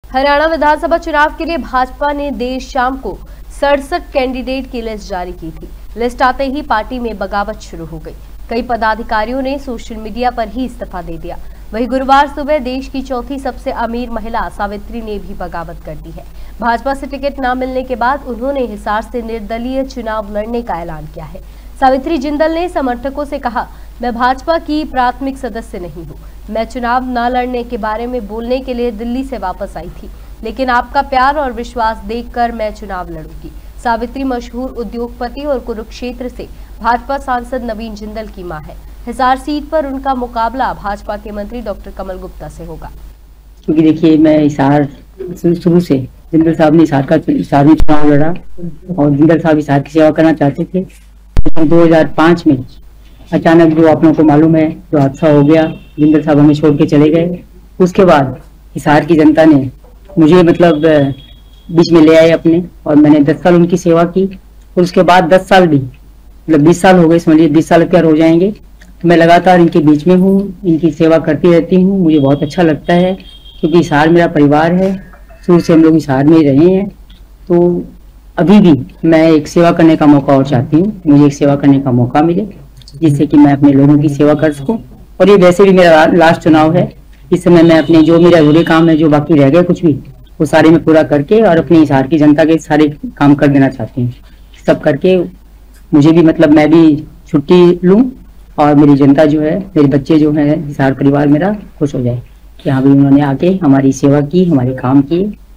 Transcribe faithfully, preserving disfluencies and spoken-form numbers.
हरियाणा विधानसभा चुनाव के लिए भाजपा ने देर शाम को सड़सठ कैंडिडेट की लिस्ट जारी की थी। लिस्ट आते ही पार्टी में बगावत शुरू हो गई। कई पदाधिकारियों ने सोशल मीडिया पर ही इस्तीफा दे दिया। वहीं गुरुवार सुबह देश की चौथी सबसे अमीर महिला सावित्री ने भी बगावत कर दी है। भाजपा से टिकट न मिलने के बाद उन्होंने हिसार से निर्दलीय चुनाव लड़ने का ऐलान किया है। सावित्री जिंदल ने समर्थकों से कहा, मैं भाजपा की प्राथमिक सदस्य नहीं हूँ। मैं चुनाव न लड़ने के बारे में बोलने के लिए दिल्ली से वापस आई थी, लेकिन आपका प्यार और विश्वास देखकर मैं चुनाव लड़ूंगी। सावित्री मशहूर उद्योगपति और कुरुक्षेत्र से भाजपा सांसद नवीन जिंदल की मां है। हिसार सीट पर उनका मुकाबला भाजपा के मंत्री डॉक्टर कमल गुप्ता से होगा। क्योंकि देखिए, मैं हिसार शुरू से जिंदल साहब ने हिसार का हिसार में चुनाव लड़ा और जिंदल साहब हिसार की सेवा करना चाहते थे। दो हज़ार पाँच में अचानक जो आप लोगों को मालूम है जो हादसा हो गया, जिंदल साहब हमें छोड़ के चले गए। उसके बाद हिसार की जनता ने मुझे मतलब बीच में ले आए अपने, और मैंने दस साल उनकी सेवा की। और उसके बाद दस साल भी मतलब बीस साल हो गए, समझिए बीस साल क्या हो जाएंगे। तो मैं लगातार इनके बीच में हूँ, इनकी सेवा करती रहती हूँ। मुझे बहुत अच्छा लगता है क्योंकि हिसार मेरा परिवार है, शुरू से हम लोग हिसार में ही रहे हैं। तो अभी भी मैं एक सेवा करने का मौका और चाहती हूँ, मुझे एक सेवा करने का मौका मिले जिससे कि मैं अपने लोगों की सेवा कर सकूँ। और ये वैसे भी मेरा लास्ट चुनाव है। इस समय मैं अपने जो मेरे अधूरे काम है, जो बाकी रह गए कुछ भी, वो सारे में पूरा करके और अपने हिसार की जनता के सारे काम कर देना चाहती हूँ। सब करके मुझे भी मतलब मैं भी छुट्टी लूँ और मेरी जनता जो है, मेरे बच्चे जो है, हिसार परिवार मेरा खुश हो जाए कि हाँ भाई उन्होंने आके हमारी सेवा की, हमारे काम किए।